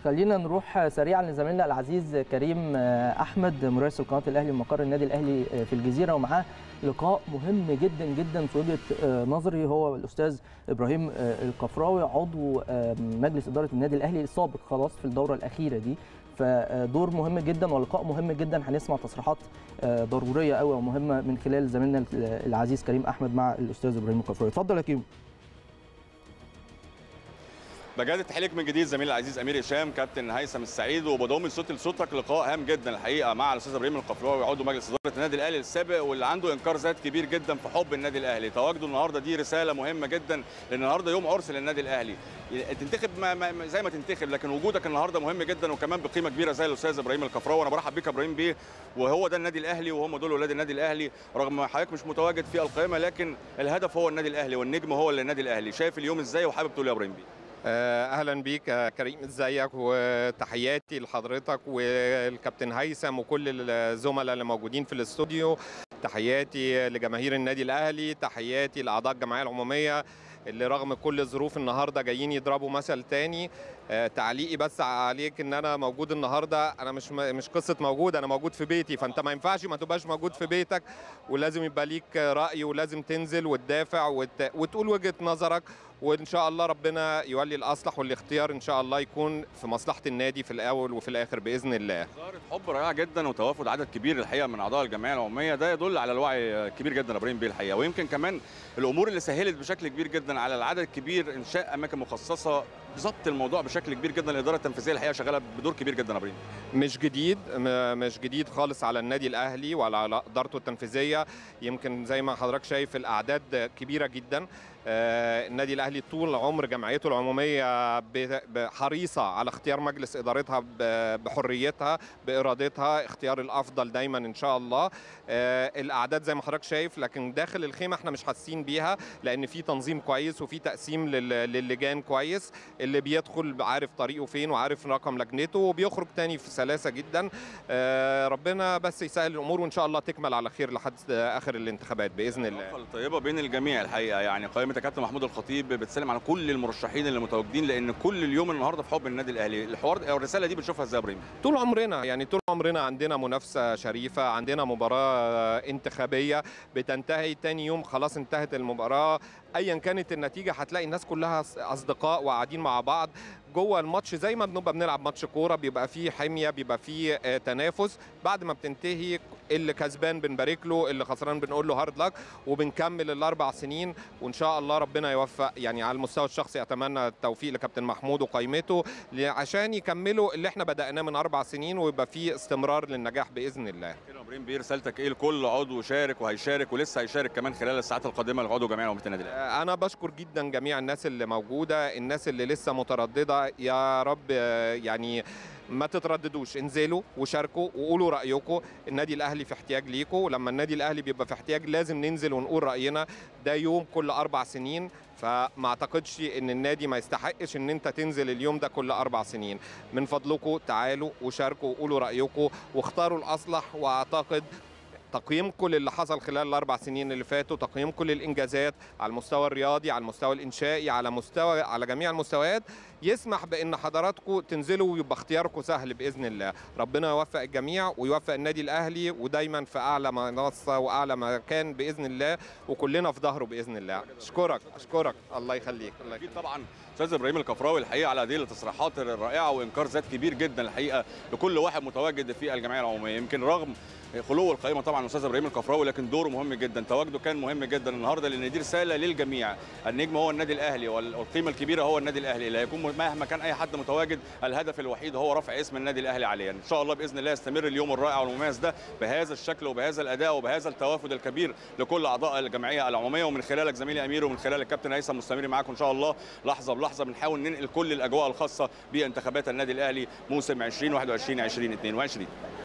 خلينا نروح سريعا لزميلنا العزيز كريم احمد مراسل قناه الاهلي ومقر النادي الاهلي في الجزيره، ومعاه لقاء مهم جدا جدا في وجهه نظري، هو الاستاذ ابراهيم القفراوي عضو مجلس اداره النادي الاهلي السابق خلاص في الدوره الاخيره دي. فدور مهم جدا ولقاء مهم جدا، هنسمع تصريحات ضروريه قوي ومهمه من خلال زميلنا العزيز كريم احمد مع الاستاذ ابراهيم القفراوي. اتفضل يا كريم. بجد تحييك من جديد زميلي العزيز امير هشام، كابتن هيثم السعيد، وبضم من صوتي لصوتك لقاء هام جدا الحقيقه مع الاستاذ ابراهيم القفراوي عضو مجلس اداره النادي الاهلي السابق، واللي عنده انكار ذات كبير جدا في حب النادي الاهلي. تواجده النهارده دي رساله مهمه جدا، لان النهارده يوم عرس للنادي الاهلي. تنتخب زي ما تنتخب، لكن وجودك النهارده مهم جدا، وكمان بقيمه كبيره زي الاستاذ ابراهيم القفراوي. انا برحب بيك يا ابراهيم بيه، وهو ده النادي الاهلي وهم دول اولاد النادي الاهلي، رغم حضرتك مش متواجد في القائمه، لكن الهدف هو النادي الاهلي والنجم هو النادي الاهلي. شايف اليوم ازاي وحابب تقول يا ابراهيم بيه؟ اهلا بيك يا كريم، ازيك؟ وتحياتي لحضرتك والكابتن هيثم وكل الزملاء اللي موجودين في الاستوديو. تحياتي لجماهير النادي الاهلي، تحياتي لاعضاء الجمعيه العموميه اللي رغم كل الظروف النهارده جايين يضربوا مثل تاني. تعليقي بس عليك ان انا موجود النهارده، انا مش قصه موجود، انا موجود في بيتي، فانت ما ينفعش ما تبقاش موجود في بيتك، ولازم يبقى ليك راي، ولازم تنزل وتدافع وتقول وجهه نظرك، وان شاء الله ربنا يولي الاصلح، والاختيار ان شاء الله يكون في مصلحه النادي في الاول وفي الاخر باذن الله. ظاهره حب رائعه جدا وتوافد عدد كبير الحقيقه من اعضاء الجمعيه العموميه، ده يدل على الوعي كبير جدا يا ابراهيم بيه الحقيقه. ويمكن كمان الامور اللي سهلت بشكل كبير جدا على العدد الكبير انشاء اماكن مخصصه، ضبط الموضوع بشكل كبير جدا. الاداره التنفيذيه الحقيقه شغاله بدور كبير جدا يا ابراهيم. مش جديد خالص على النادي الاهلي وعلى ادارته التنفيذيه. يمكن زي ما حضرتك شايف الاعداد كبيره جدا. النادي الاهلي طول عمر جمعيته العموميه حريصه على اختيار مجلس ادارتها بحريتها بارادتها، اختيار الافضل دايما ان شاء الله. الاعداد زي ما حضرتك شايف، لكن داخل الخيمه احنا مش حاسين بيها، لان في تنظيم كويس وفي تقسيم للجان كويس، اللي بيدخل عارف طريقه فين وعارف رقم لجنته وبيخرج تاني في سلاسه جدا. ربنا بس يسهل الامور، وان شاء الله تكمل على خير لحد اخر الانتخابات باذن الله. طيبه بين الجميع الحقيقه، يعني قائمه كابتن محمود الخطيب بتسلم على كل المرشحين اللي متواجدين، لان كل اليوم النهارده في حب النادي الاهلي. الحوار الرساله دي بتشوفها ازاي يا ابراهيم؟ طول عمرنا عندنا منافسه شريفه، عندنا مباراه انتخابيه بتنتهي تاني يوم خلاص انتهت المباراه، ايا كانت النتيجه هتلاقي الناس كلها اصدقاء وقاعدين مع بعض جوه الماتش، زي ما بنبقى بنلعب ماتش كوره، بيبقى فيه حميه، بيبقى فيه تنافس. بعد ما بتنتهي اللي كسبان بنبارك له، اللي خسران بنقول له هارد لك، وبنكمل الاربع سنين، وان شاء الله ربنا يوفق. يعني على المستوى الشخصي اتمنى التوفيق لكابتن محمود وقائمته عشان يكملوا اللي احنا بدأناه من 4 سنين، ويبقى فيه استمرار للنجاح باذن الله. كده ابراهيم بيه، رسالتك ايه لكل عضو شارك وهيشارك ولسه هيشارك كمان خلال الساعات القادمه لعضو جمعيه عموميه النادي الاهلي؟ انا بشكر جدا جميع الناس اللي موجوده، الناس اللي لسه متردده، يا رب يعني ما تترددوش، انزلوا وشاركوا وقولوا رايكم. النادي الاهلي في احتياج ليكم، ولما النادي الاهلي بيبقى في احتياج لازم ننزل ونقول راينا. ده يوم كل 4 سنين، فما اعتقدش ان النادي ما يستحقش ان انت تنزل اليوم ده كل 4 سنين. من فضلكم تعالوا وشاركوا وقولوا رايكم واختاروا الاصلح. واعتقد تقييمكم للي حصل خلال ال4 سنين اللي فاتوا، تقييمكم للانجازات على المستوى الرياضي، على المستوى الانشائي، على جميع المستويات، يسمح بان حضراتكم تنزلوا ويبقى اختياركم سهل باذن الله. ربنا يوفق الجميع ويوفق النادي الاهلي، ودايما في اعلى منصه واعلى مكان باذن الله، وكلنا في ظهره باذن الله. اشكرك الله يخليك. اكيد طبعا استاذ ابراهيم القفراوي الحقيقه على هذه التصريحات الرائعه وانكار ذات كبير جدا الحقيقه لكل واحد متواجد في الجمعيه العموميه. يمكن رغم خلو القائمه طبعا الاستاذ ابراهيم القفراوي، لكن دوره مهم جدا، تواجده كان مهم جدا النهارده، لان دي رساله للجميع. النجم هو النادي الاهلي والقيمه الكبيره هو النادي الاهلي، اللي هيكون مهما كان اي حد متواجد الهدف الوحيد هو رفع اسم النادي الاهلي عليا. ان شاء الله باذن الله يستمر اليوم الرائع والمميز ده بهذا الشكل وبهذا الاداء وبهذا التوافد الكبير لكل اعضاء الجمعيه العموميه. ومن خلالك زميلي امير ومن خلال الكابتن هيثم مستمرين معاكم ان شاء الله لحظه بلحظه، بنحاول ننقل كل الاجواء الخاصه بانتخابات النادي الاهلي موسم 2021 2022.